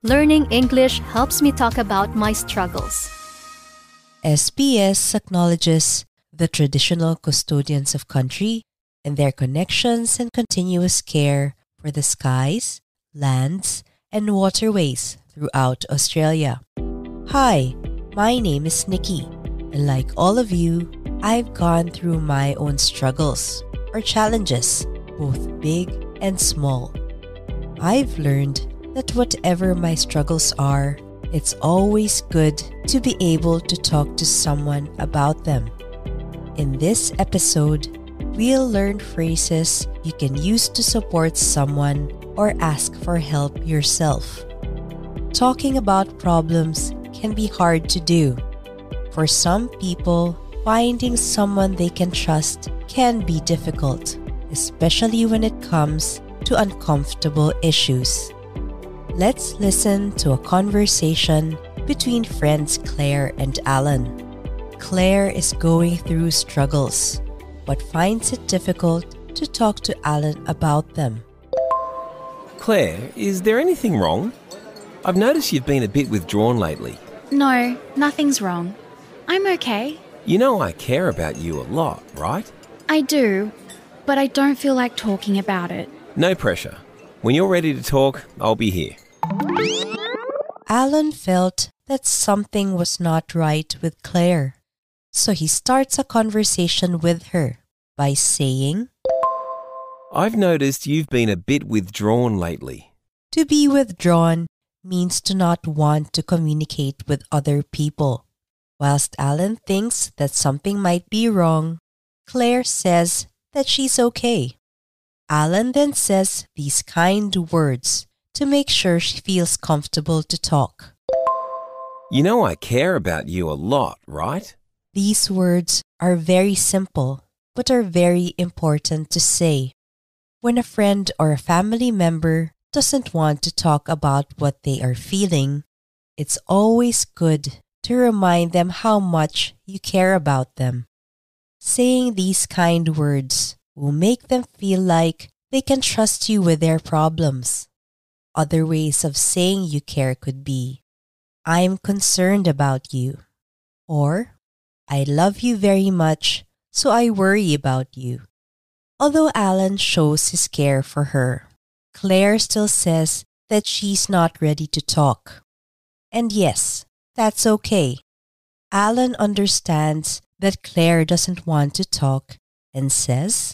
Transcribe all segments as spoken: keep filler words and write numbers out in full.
Learning English helps me talk about my struggles. S B S acknowledges the traditional custodians of country and their connections and continuous care for the skies, lands, and waterways throughout Australia. Hi, my name is Nikki, and like all of you, I've gone through my own struggles or challenges, both big and small. I've learned that whatever my struggles are, it's always good to be able to talk to someone about them. In this episode, we'll learn phrases you can use to support someone or ask for help yourself. Talking about problems can be hard to do. For some people, finding someone they can trust can be difficult, especially when it comes to uncomfortable issues. Let's listen to a conversation between friends Claire and Alan. Claire is going through struggles, but finds it difficult to talk to Alan about them. Claire, is there anything wrong? I've noticed you've been a bit withdrawn lately. No, nothing's wrong. I'm okay. You know I care about you a lot, right? I do, but I don't feel like talking about it. No pressure. When you're ready to talk, I'll be here. Alan felt that something was not right with Claire, so he starts a conversation with her by saying, I've noticed you've been a bit withdrawn lately. To be withdrawn means to not want to communicate with other people. Whilst Alan thinks that something might be wrong, Claire says that she's okay. Alan then says these kind words to make sure she feels comfortable to talk. You know I care about you a lot, right? These words are very simple, but are very important to say. When a friend or a family member doesn't want to talk about what they are feeling, it's always good to remind them how much you care about them. Saying these kind words will make them feel like they can trust you with their problems. Other ways of saying you care could be, I'm concerned about you, or I love you very much, so I worry about you. Although Alan shows his care for her, Claire still says that she's not ready to talk. And yes, that's okay. Alan understands that Claire doesn't want to talk and says,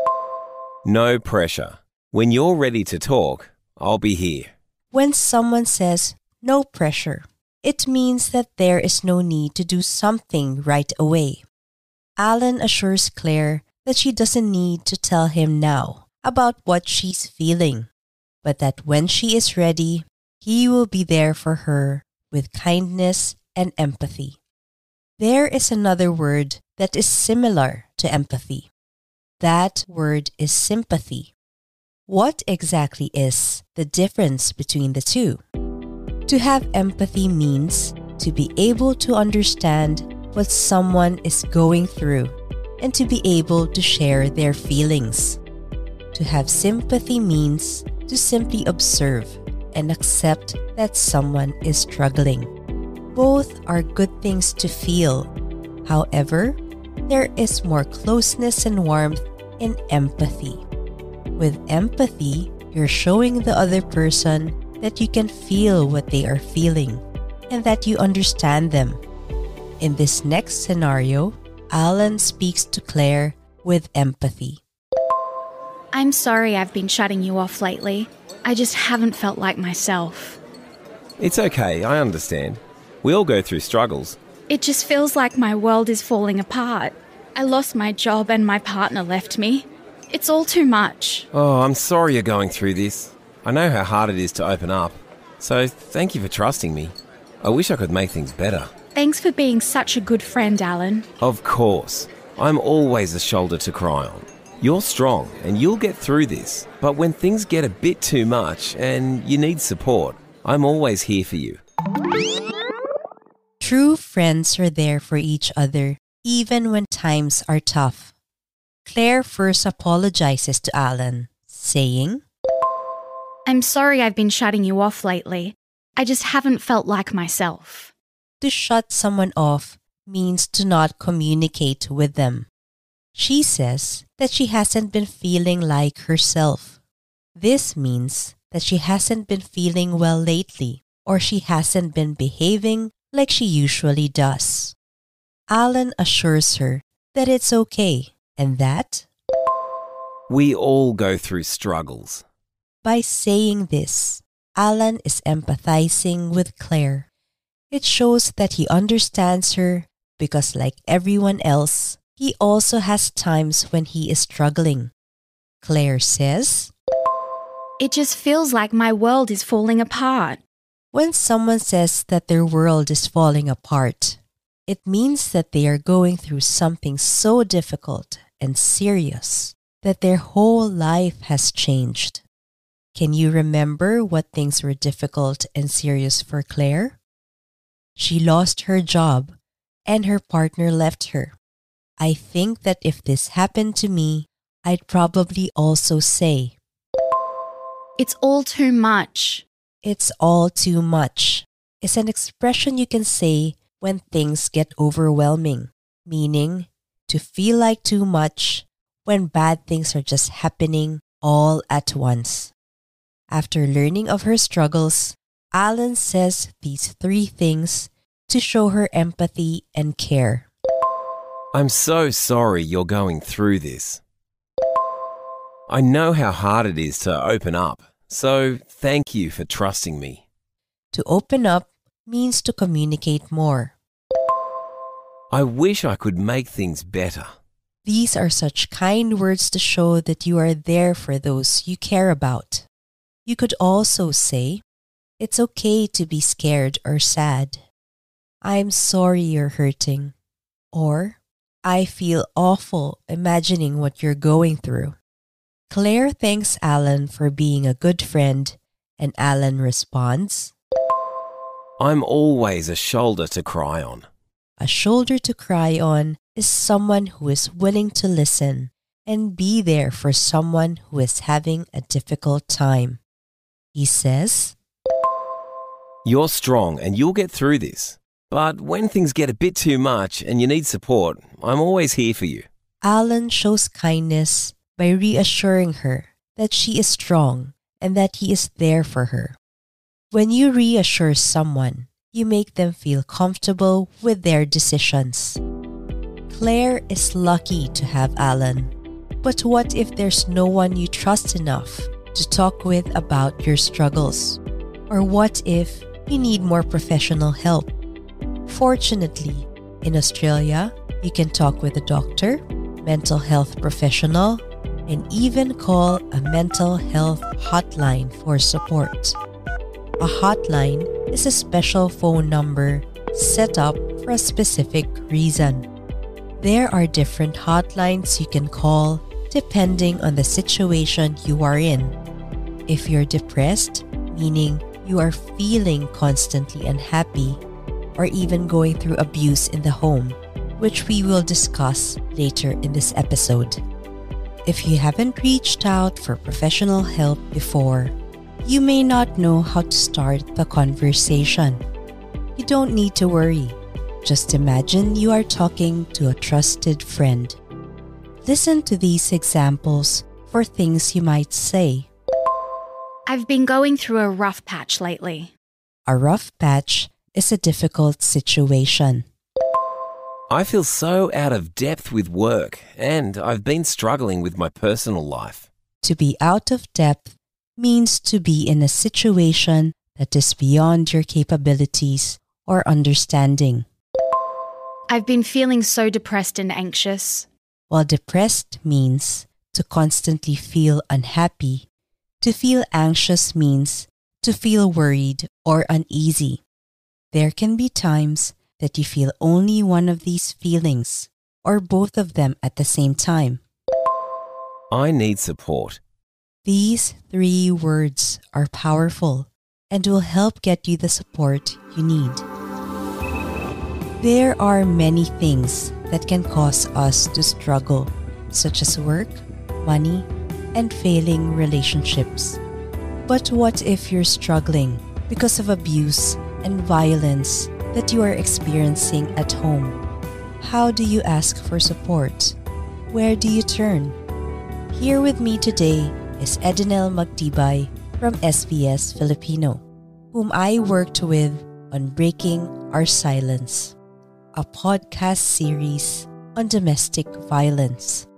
No pressure. When you're ready to talk, I'll be here. When someone says no pressure, it means that there is no need to do something right away. Alan assures Claire that she doesn't need to tell him now about what she's feeling, but that when she is ready, he will be there for her with kindness and empathy. There is another word that is similar to empathy. That word is sympathy. What exactly is the difference between the two? To have empathy means to be able to understand what someone is going through and to be able to share their feelings. To have sympathy means to simply observe and accept that someone is struggling. Both are good things to feel. However, there is more closeness and warmth in empathy. With empathy, you're showing the other person that you can feel what they are feeling and that you understand them. In this next scenario, Alan speaks to Claire with empathy. I'm sorry I've been shutting you off lately. I just haven't felt like myself. It's okay, I understand. We all go through struggles. It just feels like my world is falling apart. I lost my job and my partner left me. It's all too much. Oh, I'm sorry you're going through this. I know how hard it is to open up. So thank you for trusting me. I wish I could make things better. Thanks for being such a good friend, Alan. Of course. I'm always a shoulder to cry on. You're strong and you'll get through this. But when things get a bit too much and you need support, I'm always here for you. True friends are there for each other, even when times are tough. Claire first apologizes to Alan, saying, I'm sorry I've been shutting you off lately. I just haven't felt like myself. To shut someone off means to not communicate with them. She says that she hasn't been feeling like herself. This means that she hasn't been feeling well lately, or she hasn't been behaving like she usually does. Alan assures her that it's okay and that we all go through struggles. By saying this, Alan is empathizing with Claire. It shows that he understands her because, like everyone else, he also has times when he is struggling. Claire says, It just feels like my world is falling apart. When someone says that their world is falling apart, it means that they are going through something so difficult and serious that their whole life has changed. Can you remember what things were difficult and serious for Claire? She lost her job and her partner left her. I think that if this happened to me, I'd probably also say, It's all too much. It's all too much. It's an expression you can say when things get overwhelming, meaning to feel like too much when bad things are just happening all at once. After learning of her struggles, Alan says these three things to show her empathy and care. I'm so sorry you're going through this. I know how hard it is to open up, so thank you for trusting me. To open up means to communicate more. I wish I could make things better. These are such kind words to show that you are there for those you care about. You could also say, It's okay to be scared or sad. I'm sorry you're hurting. Or, I feel awful imagining what you're going through. Claire thanks Alan for being a good friend, and Alan responds, I'm always a shoulder to cry on. A shoulder to cry on is someone who is willing to listen and be there for someone who is having a difficult time. He says, You're strong and you'll get through this. But when things get a bit too much and you need support, I'm always here for you. Alan shows kindness by reassuring her that she is strong and that he is there for her. When you reassure someone, you make them feel comfortable with their decisions. Claire is lucky to have Alan. But what if there's no one you trust enough to talk with about your struggles? Or what if you need more professional help? Fortunately, in Australia, you can talk with a doctor, mental health professional, and even call a mental health hotline for support. A hotline is a special phone number set up for a specific reason. There are different hotlines you can call depending on the situation you are in. If you're depressed, meaning you are feeling constantly unhappy, or even going through abuse in the home, which we will discuss later in this episode. If you haven't reached out for professional help before, you may not know how to start the conversation. You don't need to worry. Just imagine you are talking to a trusted friend. Listen to these examples for things you might say. I've been going through a rough patch lately. A rough patch is a difficult situation. I feel so out of depth with work and I've been struggling with my personal life. To be out of depth means to be in a situation that is beyond your capabilities or understanding. I've been feeling so depressed and anxious. While depressed means to constantly feel unhappy, to feel anxious means to feel worried or uneasy. There can be times that you feel only one of these feelings or both of them at the same time. I need support. These three words are powerful and will help get you the support you need. There are many things that can cause us to struggle, such as work, money, and failing relationships. But what if you're struggling because of abuse and violence that you are experiencing at home. How do you ask for support? Where do you turn? Here with me today is Edinel Magtibay from S B S Filipino, whom I worked with on Breaking Our Silence, a podcast series on domestic violence.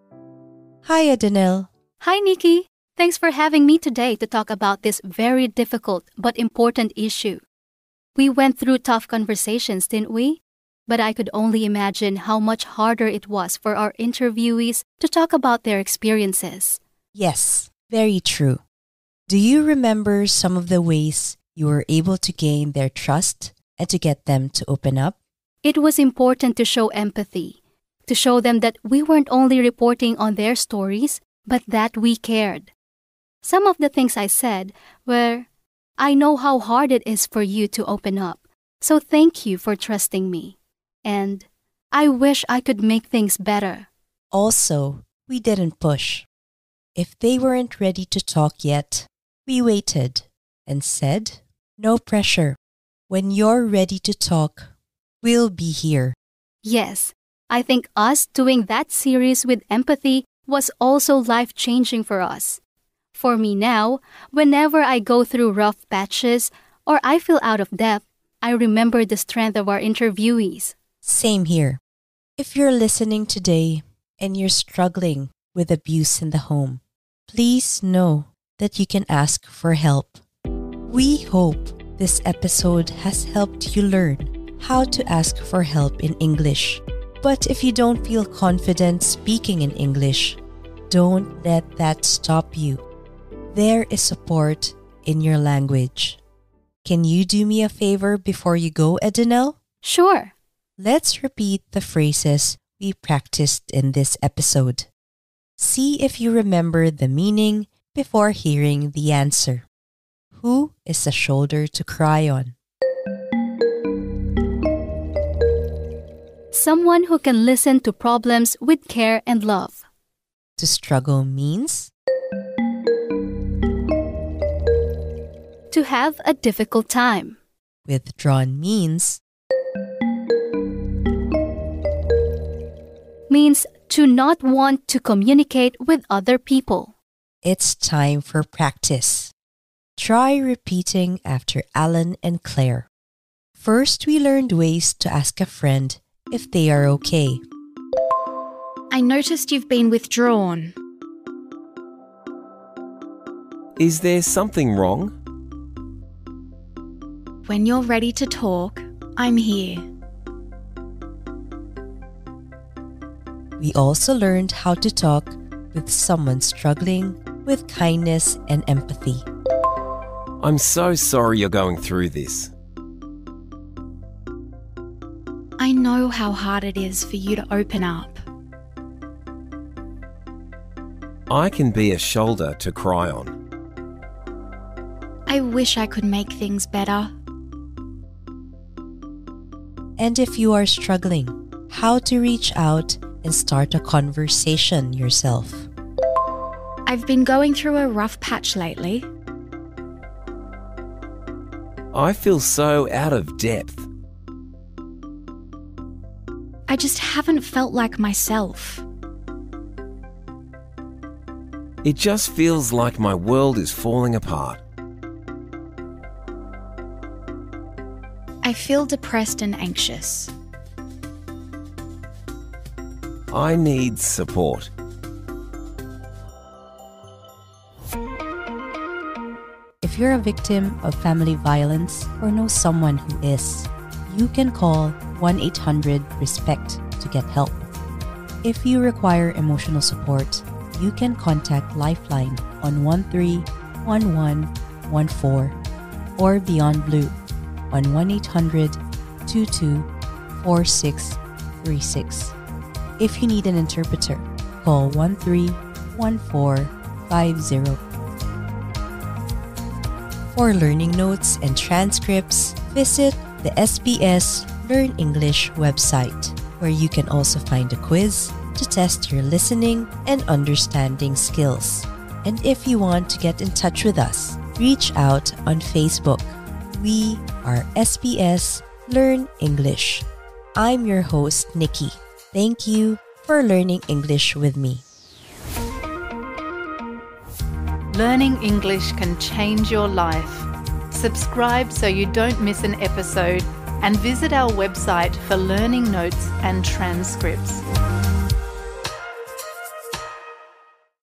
Hi, Edinel. Hi, Nikki. Thanks for having me today to talk about this very difficult but important issue. We went through tough conversations, didn't we? But I could only imagine how much harder it was for our interviewees to talk about their experiences. Yes, very true. Do you remember some of the ways you were able to gain their trust and to get them to open up? It was important to show empathy, to show them that we weren't only reporting on their stories, but that we cared. Some of the things I said were, I know how hard it is for you to open up, so thank you for trusting me. And I wish I could make things better. Also, we didn't push. If they weren't ready to talk yet, we waited and said, no pressure. When you're ready to talk, we'll be here. Yes, I think us doing that series with empathy was also life-changing for us. For me now, whenever I go through rough patches or I feel out of depth, I remember the strength of our interviewees. Same here. If you're listening today and you're struggling with abuse in the home, please know that you can ask for help. We hope this episode has helped you learn how to ask for help in English. But if you don't feel confident speaking in English, don't let that stop you. There is support in your language. Can you do me a favor before you go, Edinel? Sure. Let's repeat the phrases we practiced in this episode. See if you remember the meaning before hearing the answer. Who is a shoulder to cry on? Someone who can listen to problems with care and love. To struggle means? To have a difficult time. Withdrawn means? Means to not want to communicate with other people. It's time for practice. Try repeating after Alan and Claire. First, we learned ways to ask a friend if they are okay. I noticed you've been withdrawn. Is there something wrong? When you're ready to talk, I'm here. We also learned how to talk with someone struggling with kindness and empathy. I'm so sorry you're going through this. I know how hard it is for you to open up. I can be a shoulder to cry on. I wish I could make things better. And if you are struggling, how to reach out and start a conversation yourself. I've been going through a rough patch lately. I feel so out of depth. I just haven't felt like myself. It just feels like my world is falling apart. I feel depressed and anxious. I need support. If you're a victim of family violence or know someone who is, you can call one eight hundred RESPECT to get help. If you require emotional support, you can contact Lifeline on one three one one one four or Beyond Blue on one eight hundred two two four six three six. If you need an interpreter, call one three one four five zero. For learning notes and transcripts, visit the S B S Learn English website, where you can also find a quiz to test your listening and understanding skills. And if you want to get in touch with us, reach out on Facebook. We are S B S Learn English. I'm your host, Nikki. Thank you for learning English with me. Learning English can change your life. Subscribe so you don't miss an episode and visit our website for learning notes and transcripts.